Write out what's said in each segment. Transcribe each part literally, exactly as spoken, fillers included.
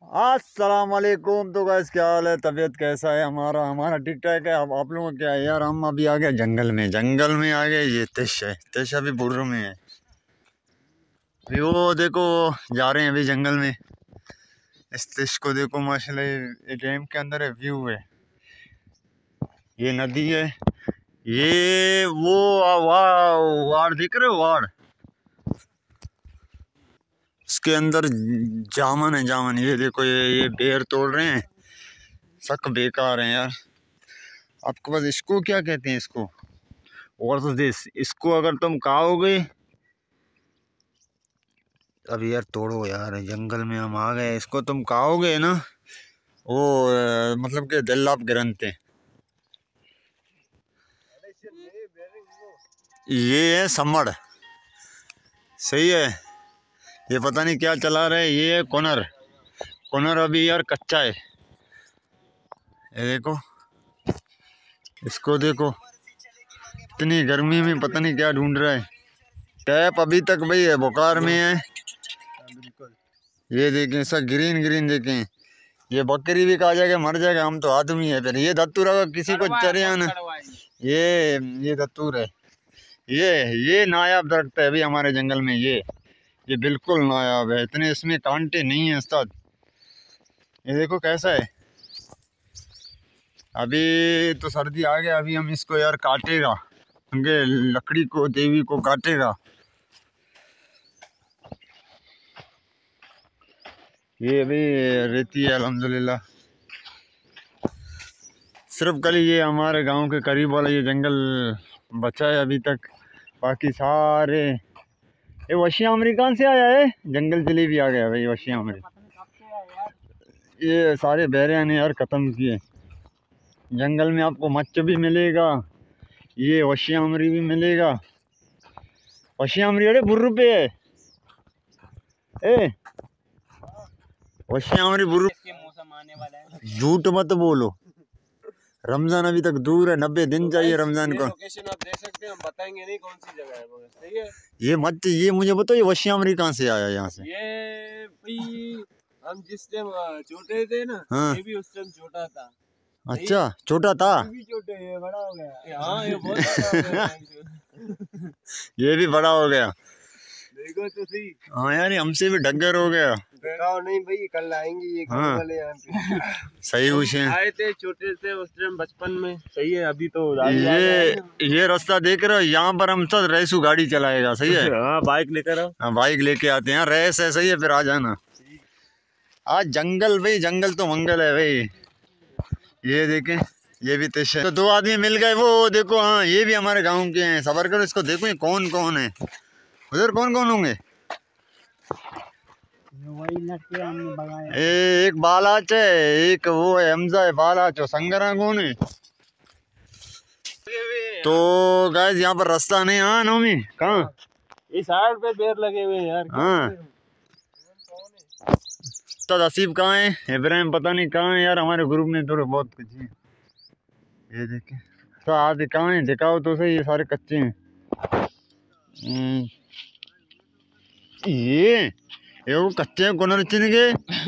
अस्सलाम वालेकुम। तो गाइस क्या हाल है, तबीयत कैसा है? हमारा हमारा ठीक ठाक है। अब आप लोगों का क्या है यार, हम अभी आ गए जंगल में जंगल में आ गए। ये तिश है, तिश अभी बुर्र में है। अभी वो देखो जा रहे हैं अभी जंगल में। इस तिश को देखो माशाल्लाह, ये डैम के अंदर है, व्यू है, ये नदी है, ये वो वाह वाड़ दिख रहे हो, वाड़, इसके अंदर जामन है, जामन। ये देखो ये ये बेर तोड़ रहे हैं, सक बेकार है यार। आपके पास इसको क्या कहते हैं, इसको और तो दिस, इसको अगर तुम खाओगे, अब यार तोड़ो यार, जंगल में हम आ गए, इसको तुम खाओगे ना, वो अ, मतलब कि दिल आप गिरनते। ये है समड़, सही है। ये पता नहीं क्या चला रहे, ये है कोनर। कोनर अभी यार कच्चा है, ये देखो, इसको देखो, इतनी गर्मी में पता नहीं क्या ढूंढ रहा है। टैप अभी तक भाई है, बुखार में है। ये देखें सब ग्रीन ग्रीन देखें, ये बकरी भी खा जाएगा, मर जाएगा, हम तो आदमी है। फिर ये धतूर अगर किसी को चरे ना, ये ये धतूर है, ये ये नायाब दरख्त है अभी हमारे जंगल में। ये ये बिल्कुल नायाब है, इतने इसमें कांटे नहीं है उस्ताद। ये देखो कैसा है। अभी तो सर्दी आ गया, अभी हम इसको यार काटेगा, क्योंकि लकड़ी को देवी को काटेगा। ये अभी रेती है अल्हम्दुलिल्लाह। सिर्फ कल ये हमारे गांव के करीब वाला ये जंगल बचा है अभी तक, बाकी सारे ये वशी अमेरिका से आया है। जंगल जलेबी आ गया भाई, वशी अमेरिका। ये सारे बहरिया ने यार ख़त्म किए। जंगल में आपको मच्छ भी मिलेगा, ये वशी अमरी भी मिलेगा। वशी अमरी अरे बुर्र पे है, ए वशी अमरी बुर्र। झूठ मत बोलो, रमजान अभी तक दूर है, नब्बे दिन चाहिए रमजान को। लोकेशन आप दे सकते हैं, हम बताएंगे नहीं कौन सी जगह है, मगर सही है। ये मत, ये मुझे बताओ, ये वशी अमरी कहाँ से आया यहाँ से? ये भाई हम जिस टाइम छोटे थे ना, हाँ। ये भी उस टाइम छोटा था। अच्छा छोटा था, ये भी छोटे, ये बड़ा हो गया। हाँ ये बहुत बड़ा हो गया। ये भी बड़ा हो गया, देखो तो सही। हाँ यार हमसे भी ढग्गर हो गया। दिखाओ नहीं भाई, कल आएंगे ये हाँ। वाले यहाँ पे। सही कुछ है। आए थे छोटे से उस टाइम बचपन में, सही है। अभी तो ये ये रास्ता देख रहे हो, यहाँ पर हम सब रेसू गाड़ी चलाएगा, सही है। हाँ बाइक लेकर आओ। हाँ बाइक लेके आते हैं, रेस है, सही है, फिर आ जाना। आज जंगल भाई, जंगल तो मंगल है भाई। ये देखें, ये भी तिश है। तो दो आदमी मिल गए, वो देखो, हाँ ये भी हमारे गांव के हैं। सबर करो, इसको देखो ये कौन कौन है, उधर कौन कौन होंगे। ए, एक बालाच है, एक वो है हमजा है, बालाच। संगरा कौन है? तो गाइस यहाँ पर रास्ता नहीं। हाँ नौमी कहाँ, इस साइड पे पेड़ लगे हुए हैं यार। हाँ तो नसीब कहाँ है, इब्राहिम पता नहीं कहाँ है यार। हमारे ग्रुप में थोड़े बहुत कुछ है, ये देखे तो आधे कहाँ है, दिखाओ तो सही। ये सारे कच्चे हैं। ये ये वो कच्चे हैं, कौन चिन के।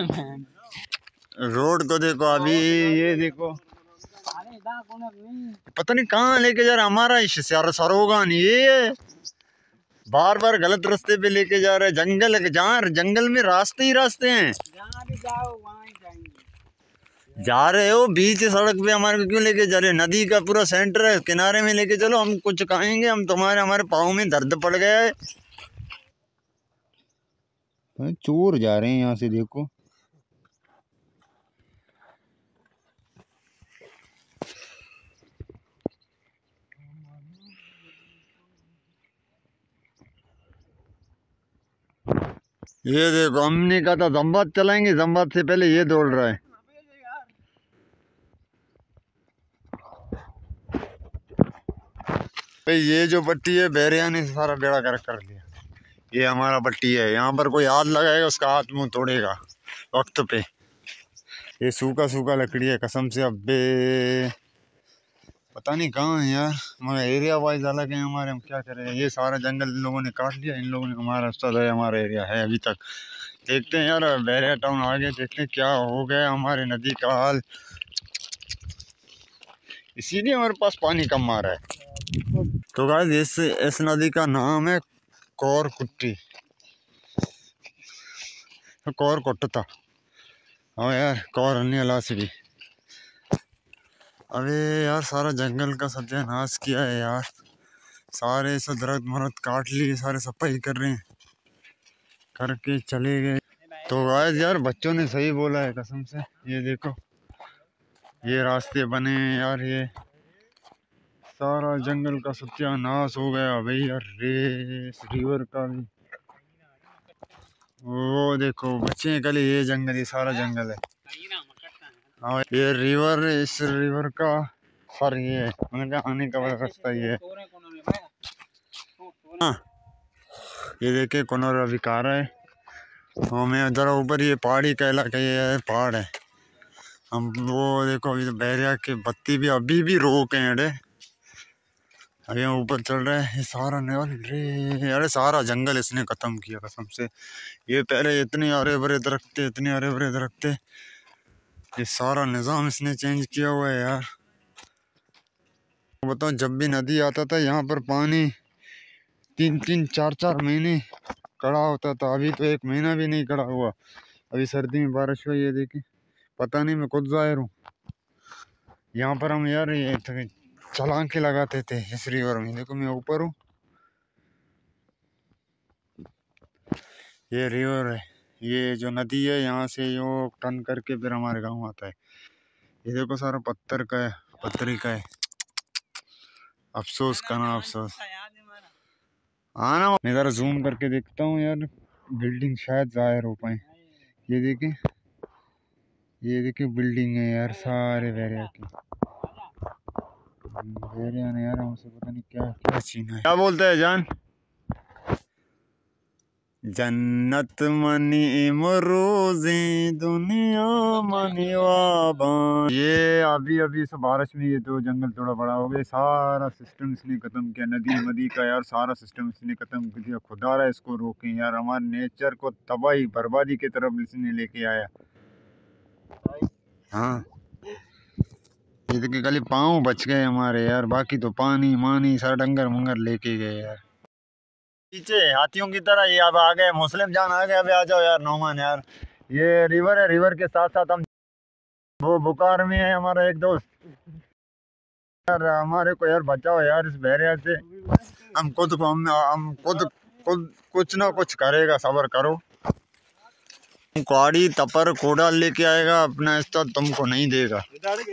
रोड को देखो अभी, ये देखो पता नहीं कहाँ लेके जा रहा हमारा सरोगान। ये बार बार गलत रास्ते पे लेके जा रहे हैं। जंगल है जहाँ, जंगल में रास्ते ही रास्ते हैं। जा रहे हो बीच सड़क पे, हमारे को क्यों लेके जा रहे हो? नदी का पूरा सेंटर है, किनारे में लेके चलो, हम कुछ खाएंगे। हम तुम्हारे हमारे पाँव में दर्द पड़ गया है। चोर जा रहे हैं यहाँ से, देखो ये देखो, हमने कहा था जम्बात चलाएंगे, जम्बात से पहले ये दौड़ रहा है। भाई ये जो पट्टी है बहरिया ने सारा बेड़ा गर्क कर दिया। ये हमारा पट्टी है, यहाँ पर कोई हाथ लगाएगा उसका हाथ मुंह तोड़ेगा वक्त पे। ये सूखा सूखा लकड़ी है कसम से। अब पता नहीं कहाँ है यार, मगर एरिया वाइज अलग है हमारे। हम क्या करें, ये सारा जंगल इन लोगों ने काट लिया, इन लोगों ने। हमारा रास्ता है, हमारा एरिया है अभी तक। देखते हैं यार बैरिया टाउन आगे, देखते हैं क्या हो गया हमारे नदी का हाल, इसीलिए हमारे पास पानी कम आ रहा है। तो गाइस इस इस नदी का नाम है कौर कुट्टी, कौर कुट्टा। हाँ यार कौर अन्य भी। अबे यार सारा जंगल का सत्यानाश किया है यार, सारे सब दरख्त मरद काट लिए, सारे सफाई कर रहे हैं, करके चले गए। तो गाइस यार बच्चों ने सही बोला है कसम से, ये देखो ये रास्ते बने यार, ये सारा जंगल का सत्यानाश हो गया भाई यार। रेस रिवर का भी वो देखो बच्चे कल, ये जंगल ये सारा जंगल है। हाँ ये रिवर, इस रिवर का सर ये है, उनका आने का रास्ता ये है। हाँ ये देखिए कोनोरा विकारा है, हमें जरा ऊपर ये पहाड़ी का इलाका, ये पहाड़ है। हम वो देखो अभी तो बैरिया के बत्ती भी अभी भी रोके हैं अरे, अभी हम ऊपर चल रहे हैं। ये सारा रे अरे सारा जंगल इसने खत्म किया कसम से। ये पहले इतने हरे भरे दरख्त थे, इतने हरे भरे दरख्त थे, ये सारा निज़ाम इसने चेंज किया हुआ है यार। बताओ जब भी नदी आता था यहाँ पर पानी तीन तीन चार चार महीने खड़ा होता था, अभी तो एक महीना भी नहीं खड़ा हुआ। अभी सर्दी में बारिश हुई है देखिए, पता नहीं मैं खुद जाहिर हूँ। यहाँ पर हम यार ये छलांग के लगाते थे इस रिवर में, देखो मैं ऊपर हूँ, ये रिवर है, ये जो नदी है यहाँ से यो टर्न करके फिर हमारे गांव आता है। ये देखो सारा पत्थर का है, पत्थरी का है, अफसोस करना अफसोस। हाँ ना मैं ज़रा जूम करके देखता हूँ यार, बिल्डिंग शायद जाहिर हो पाए। ये देखें, ये देखिए बिल्डिंग है यार सारे बैरिया की, बैरिया ने यार हमसे पता नहीं क्या क्या छीना है। क्या बोलते हैं जान? जन्नत मनी इमरोज़े दुनिया मनी वाबान। ये अभी अभी से बारिश में ये तो जंगल थोड़ा बड़ा हो गया, सारा सिस्टम इसने खत्म किया, नदी नदी का यार सारा सिस्टम इसने खत्म कर दिया। खुदा रहा इसको रोकें यार, हमारे नेचर को तबाही बर्बादी की तरफ इसने लेके आया। हाँ ये देखिए खाली पाँव बच गए हमारे यार, बाकी तो पानी मानी सारा डंगर मंगर लेके गए यार। पीछे हाथियों की तरह ये अब आ गए, मुस्लिम जान आ गए, अभी आ जाओ यार नौमान यार। ये रिवर है, रिवर के साथ साथ हम वो बुकार में है हमारा एक दोस्त यार, हमारे को यार बचाओ यार इस बैरिया से। हम खुद को हम हम खुद खुद कुछ ना कुछ करेगा, सब्र करो। कुआड़ी तपर कोड़ा लेके आएगा, अपना इस्ता तुमको नहीं देगा।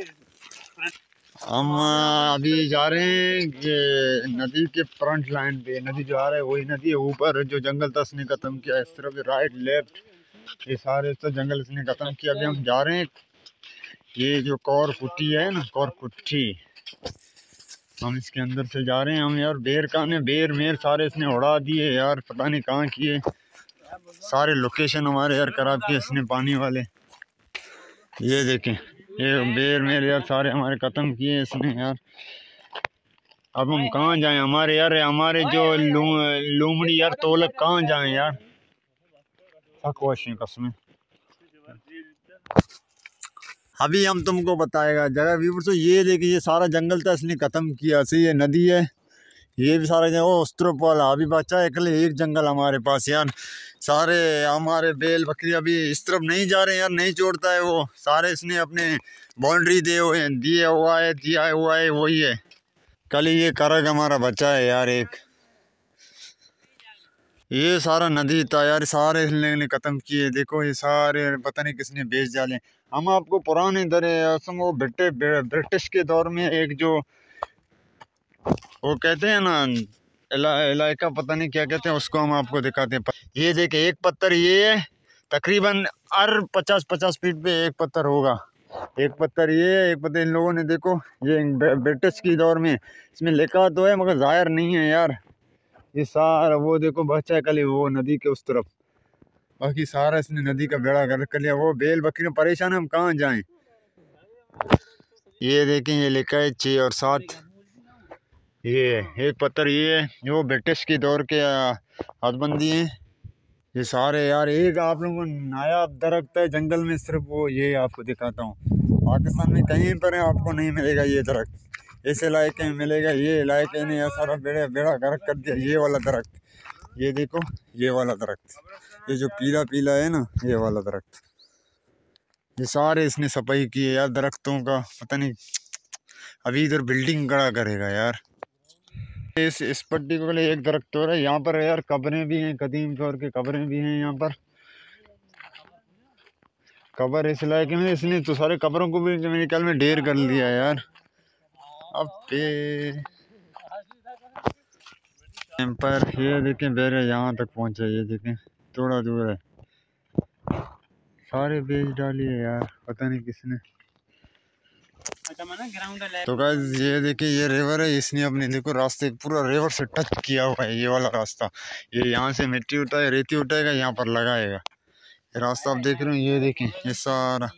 हम अभी जा रहे हैं ये नदी के फ्रंट लाइन पे, नदी जो आ रहा है वही नदी है, ऊपर जो जंगल था उसने खत्म किया, इस तरफ राइट लेफ्ट ये सारे तो जंगल इसने खत्म किया। अभी हम जा रहे हैं ये जो कौर कुट्टी है ना, कौर कुट्टी, हम इसके अंदर से जा रहे हैं हम यार। बेर काने बेर मेर सारे इसने उड़ा दिए यार, पता नहीं कहाँ किए, सारे लोकेशन हमारे यार खराब किए इसने पानी वाले। ये देखें ये बेर मेर यार सारे हमारे ख़त्म किए इसने यार। अब हम कहाँ जाएं हमारे यार, हमारे जो लू, लूमड़ी यार तोलक कहाँ जाएं यार, कसमें। अभी हम तुमको बताएगा जगह व्यूवर। तो ये देखिए ये सारा जंगल था इसने ख़त्म किया, से ये नदी है, ये भी सारा जगह उस तरफ वाला अभी बचा है अकेले एक जंगल हमारे पास यार। सारे हमारे बैल बकरी अभी इस तरफ नहीं जा रहे यार, नहीं छोड़ता है वो, सारे इसने अपने बाउंड्री दिए हुए हैं, दिए हुआ है दिया हुआ है वही है। कल ये करग हमारा बचा है यार एक, ये सारा नदी था यार, सारे इसने ख़त्म किए। देखो ये सारे पता नहीं किसने बेच डाले। हम आपको पुराने दरे वो ब्रिटिश के दौर में एक जो वो कहते हैं ना इलाका, पता नहीं क्या कहते हैं उसको, हम आपको दिखाते हैं। ये देखिए एक पत्थर ये है, तकरीबन हर पचास पचास फीट पे एक पत्थर होगा, एक पत्थर ये है, एक पत्थर इन लोगों ने देखो ये ब्रिटिश की दौर में, इसमें लिखा तो है मगर जाहिर नहीं है यार। ये सारा वो देखो बच्चा कल वो नदी के उस तरफ, बाकी सारा इसने नदी का बेड़ा गर्क कर लिया। वो बेल बकरी परेशान है, हम कहाँ जाएं। ये देखें ये लिखा है छः और सात, ये एक पत्थर ये है जो ब्रिटिश के दौर के हदबंदी हैं, ये सारे यार एक आप लोगों को नायाब दरख्त है जंगल में, सिर्फ वो ये आपको दिखाता हूँ। पाकिस्तान में कहीं पर है आपको नहीं मिलेगा ये दरख्त। ऐसे इलाके में मिलेगा, ये इलाके ने यार सारा बेड़ा बेड़ा गर्क कर दिया। ये वाला दरख्त, ये देखो ये वाला दरख्त, ये जो पीला पीला है ना, ये वाला दरख्त, ये सारे इसने सफाई की है यार दरख्तों का। पता नहीं अभी इधर बिल्डिंग खड़ा करेगा यार। इस इस पट्टी को एक दरख्त हो रहा है यहाँ पर यार। कब्रें भी हैं, कदीम तौर की कब्रें भी हैं यहाँ पर। कब्र इस इलाके में इसने तो सारे कब्रों को भी मेरे ख्याल में ढेर कर लिया यार। अब पे पर ये देखें बेरे यहाँ तक पहुँचे, ये देखें थोड़ा दूर है, सारे बेच डाली है यार, पता नहीं किसने। तो गाइस ये देखिए ये रिवर है, इसने अपने देखो रास्ते पूरा रिवर से टच किया हुआ है। ये वाला रास्ता, ये यहाँ से मिट्टी उठाए रेती उठाएगा यहाँ पर लगाएगा। ये रास्ता आप देख रहे हो, ये देखें ये सारा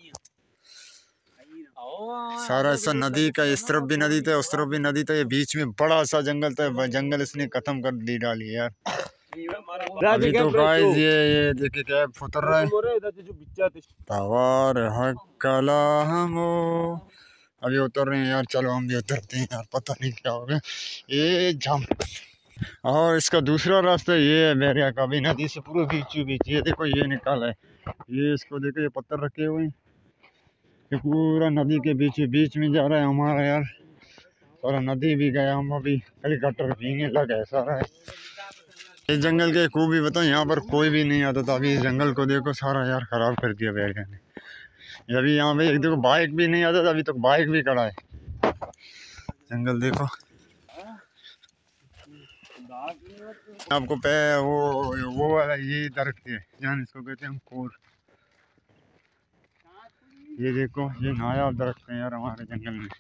सारा ऐसा नदी का, इस तरफ भी नदी था उस तरफ भी नदी था, ये बीच में बड़ा सा जंगल था, जंगल इसने खत्म कर दी डाली यार। अभी तो गाइस ये ये देखिए क्या फुतर रहा है तवार हकला हमो। अभी उतर रहे हैं यार, चलो हम भी उतरते हैं यार, पता नहीं क्या हो गया ये जम। और इसका दूसरा रास्ता ये है मेरे का, भी नदी से पूरे बीचों बीच। ये देखो ये निकाला है, ये इसको देखो ये पत्थर रखे हुए हैं, ये पूरा नदी के बीच बीच में जा रहा है हमारा यार। सारा नदी भी गया, हम अभी हेलीकॉप्टर भीगने लगा है सारा है। इस जंगल के खूबी बताओ, यहाँ पर कोई भी नहीं आता था, अभी इस जंगल को देखो सारा यार खराब कर दिया बैरिया ने। अभी यहाँ पे एक देखो बाइक भी नहीं आता था, अभी तक तो बाइक भी खड़ा है। जंगल देखो आपको पे वो वो वाला ये दरख्त है जान, इसको कहते हैं हम कोर। ये देखो ये नायाब दरख्त है यार हमारे जंगल में।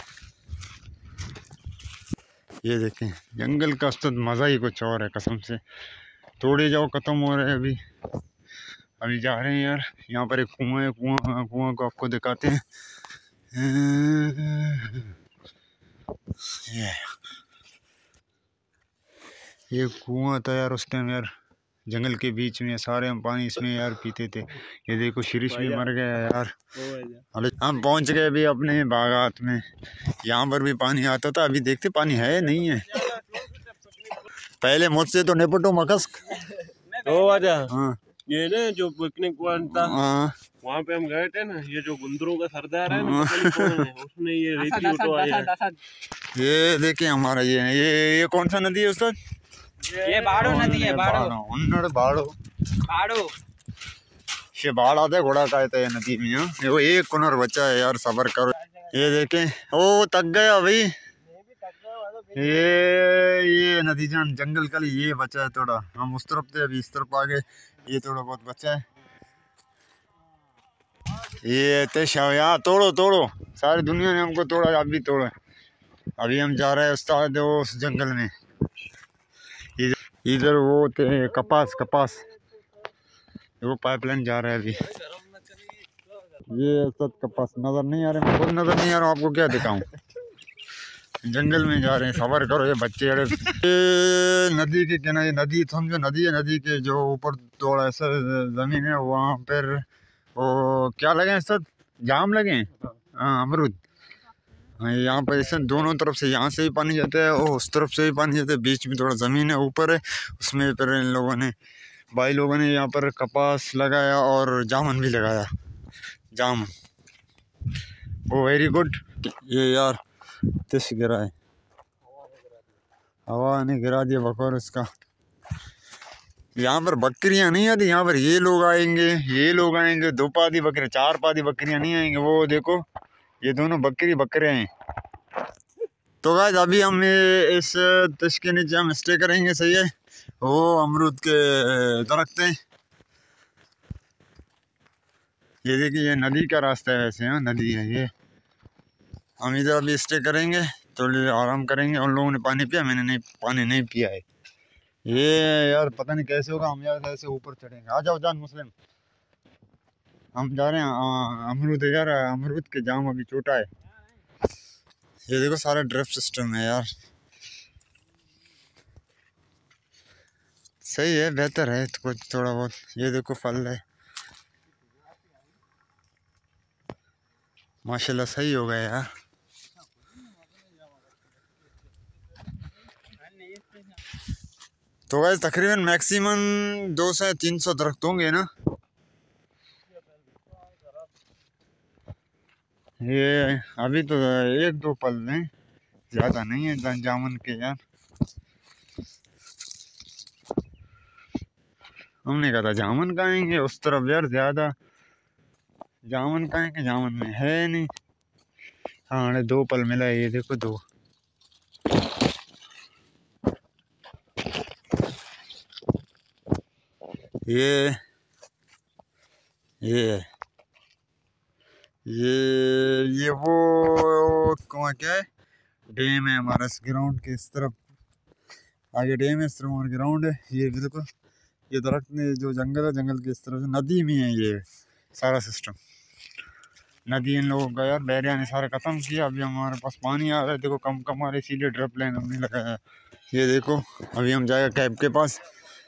ये देखें जंगल का तो मज़ा ही कुछ और है कसम से। तोड़े जाओ खत्म हो रहे हैं। अभी अभी जा रहे हैं यार, यहाँ पर एक कुआं है, कुआं कुआं को आपको दिखाते हैं। ये ये कुआं था यार उस टाइम यार, जंगल के बीच में, सारे हम पानी इसमें यार पीते थे। ये देखो शिरीष भी मर गया यार। हम पहुंच गए अभी अपने बागात में, यहाँ पर भी पानी आता था, अभी देखते पानी है नहीं है। पहले मुझसे तो निपटो मकस्क। हाँ ये ना जो पिकनिक पॉइंट था, वहाँ पे हम गए थे ना, ये जो गुंदरों का सरदार है ना, उसने ये रेती उठवाई है। ये देखिए हमारा ये ये ये कौन सा नदी है उस्ताद? ये बाड़ो नदी है, बाड़ो उन्नड़ बाड़ो बाड़ो ये बाढ़ आता है घोड़ा कहते हैं नदी में। ये वो एक कुनर बचा है यार, सबर करो। ये देखें ओ तक गया भाई, ये ये नदी जान जंगल का ये बचा है थोड़ा। हम उस तरफ थे, अभी इस तरफ आ गए, ये थोड़ा बहुत बचा है। ये तेशा यार तोड़ो तोड़ो, सारी दुनिया ने हमको तोड़ा, आप भी तोड़ो। अभी हम जा रहे हैं उस्ताद उस जंगल में। इधर वो थे कपास कपास, वो पाइपलाइन जा रहा है अभी। ये सब कपास नजर नहीं आ रहे, खुद नजर नहीं आ रहा, आपको क्या दिखाऊं। जंगल में जा रहे हैं, सबर करो। ये बच्चे अरे नदी के किनारे, नदी समझो नदी है, नदी के जो ऊपर थोड़ा ऐसा जमीन है वहाँ पर वो क्या लगे हैं सब, जाम लगे हैं, हाँ अमरूद। हाँ यहाँ पर ऐसे दोनों तरफ से, यहाँ से भी पानी जाता है और उस तरफ से भी पानी जाता है, बीच में थोड़ा ज़मीन है ऊपर है, उसमें पर इन लोगों ने भाई लोगों ने यहाँ पर कपास लगाया और जामुन भी लगाया, जाम वो वेरी गुड। ये यार तिश गिरा है, हवा ने गिरा दिया बकौर इसका। यहाँ पर बकरियाँ नहीं आती, यहाँ पर ये लोग आएंगे, ये लोग आएंगे, दो पादी बकरियाँ, चार पादी बकरियाँ नहीं आएंगे। वो देखो ये दोनों बकरी बकरे हैं। तो गाइस अभी हम इस तिश के नीचे हम स्टे करेंगे, सही है। वो अमरूद के दरख्त हैं। ये देखिए ये नदी का रास्ता है वैसे, हाँ नदी है ये। हम इधर अभी स्टे करेंगे, थोड़ी आराम करेंगे। उन लोगों ने पानी पिया, मैंने नहीं पानी नहीं पिया है। ये यार पता नहीं कैसे होगा, हम यार ऐसे ऊपर चढ़ेंगे। आ जाओ जान मुस्लिम, हम जा रहे हैं अमरूद यार, अमरूद के जाम अभी छोटा है। ये देखो सारा ड्रिप सिस्टम है यार, सही है, बेहतर है तो कुछ थोड़ा बहुत। ये देखो फल है माशाल्लाह, सही हो गया यार। तो गाइस तकरीबन मैक्सिमम दो से तीन सौ दरख्त होंगे ना। ये अभी तो एक दो पल हैं, ज़्यादा नहीं है जामुन के यार। हमने कहा था जामुन खाएंगे उस तरफ यार, ज़्यादा जामुन खाएंगे, जामुन में है नहीं। हाँ दो पल मिला है, ये देखो दो। ये ये ये ये वो कौन क्या है, डैम है हमारा इस ग्राउंड के इस तरफ। आगे डैम है, इस तरफ हमारा ग्राउंड है। ये देखो ये दरख्त ने जो जंगल है, जंगल के इस तरफ से नदी में है ये सारा सिस्टम। नदी इन लोगों का यार बैरिया ने सारा ख़त्म किया। अभी हमारे पास पानी आ रहा है, देखो कम कम आ रहा है, इसीलिए ड्रिप लाइन हमने लगाया। ये देखो अभी हम जाएगा कैब के पास।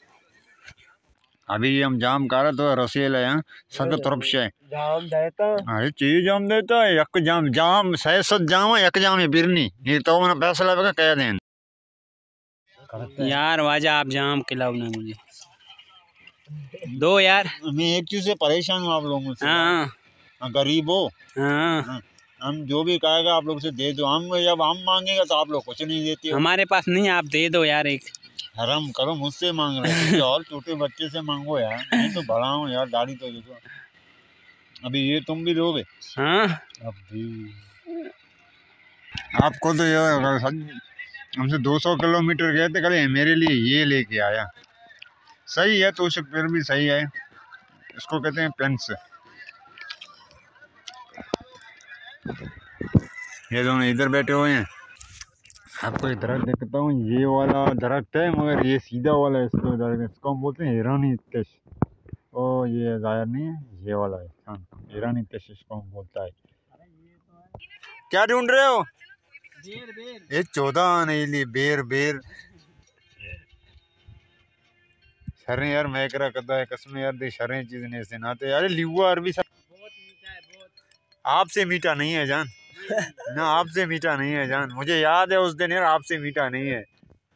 अभी हम जाम कर रहे तो रसील है यहाँ सब तरफ से जाम देता। अरे चीज जाम देता है, यक जाम जाम सह सत जाम यक जाम है बिरनी। ये तो मैंने फैसला लगा कह दें यार वाजा आप जाम खिलाओ ना मुझे दो यार। मैं एक चीज से परेशान हूँ आप लोगों से। हाँ गरीब हो, हाँ हम जो भी कहेगा आप लोग से दे दो। हम जब हम मांगेगा तो आप लोग कुछ नहीं देते। हमारे पास नहीं, आप दे दो यार। एक हराम करो, मुझसे मांग रहे हो और छोटे बच्चे से मांगो यार। मैं तो बड़ा हूँ यार, गाड़ी तो देखो। अभी ये तुम भी दोगे? हाँ अभी आपको तो यार हमसे दो सौ किलोमीटर गए थे, कल मेरे लिए ये लेके आया। सही है तो फिर भी सही है, इसको कहते हैं पेंस। ये दोनों इधर बैठे हुए हैं। आपको एक दरख्त देखता हूँ, ये वाला दरख्त है मगर ये सीधा वाला है। इसको दरख्त इसको हम बोलते हैं ईरानी तश। ओ ये जाहिर नहीं है, ये वाला है हाँ ईरानी तश, इसको हम बोलता है। क्या ढूंढ रहे हो? बेर बेर ये चौदह नहीं ली बेर बेर शरें यार मैं करा करता है कसम यार, दे शरें चीज नहीं से नाते यार। लिवा अरबी सब बहुत मीठा है बहुत। आपसे मीठा नहीं है जान ना, आपसे मीठा नहीं है जान। मुझे याद है उस दिन यार, आपसे मीठा नहीं है।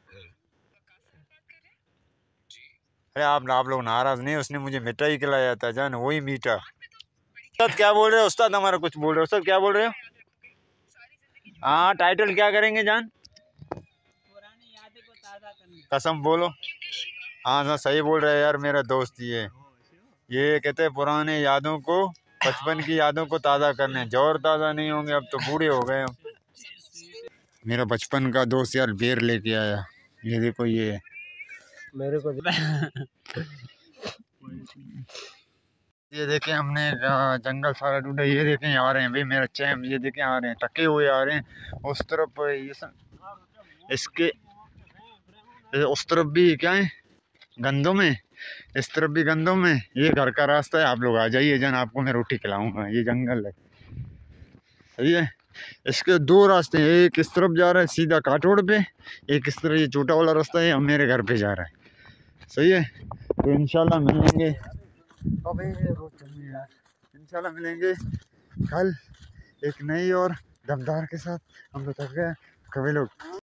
अरे आप आप लोग नाराज नहीं, उसने मुझे मिठाई खिलाया था जान, वही मीठा। उस्ताद क्या बोल रहे हो? उस्ताद हमारा कुछ बोल रहे हो? उस्ताद क्या बोल रहे हो? हाँ टाइटल क्या करेंगे जान? पुरानी यादें को ताज़ा करने। कसम बोलो। हाँ हाँ सही बोल रहे हैं यार, मेरा दोस्त ये ये कहते हैं पुराने यादों को, बचपन की यादों को ताज़ा करने। जोर ताज़ा नहीं होंगे, अब तो बूढ़े हो गए हम। मेरा बचपन का दोस्त यार बेर लेके आया। ये देखो ये मेरे को ये देखें हमने जंगल सारा ढूंढा। ये देखें आ रहे हैं भाई मेरा चैम, ये देखें आ रहे हैं, टके हुए आ रहे हैं उस तरफ। ये सब इसके उस तरफ भी क्या है गंदों में, इस तरफ भी गंदों में। ये घर का रास्ता है, आप लोग आ जाइए जान, आपको मैं रोटी खिलाऊंगा। ये जंगल है, सही है। इसके दो रास्ते हैं, एक इस तरफ जा रहा है सीधा काटोड़ पे, एक इस तरफ ये छोटा वाला रास्ता है अब मेरे घर पे जा रहा है, सही है। तो इंशाल्लाह मिलेंगे, अबे रोज चल यार, इंशाल्लाह मिलेंगे कल एक नई और दमदार के साथ। हम तो थक गए कभी लोग।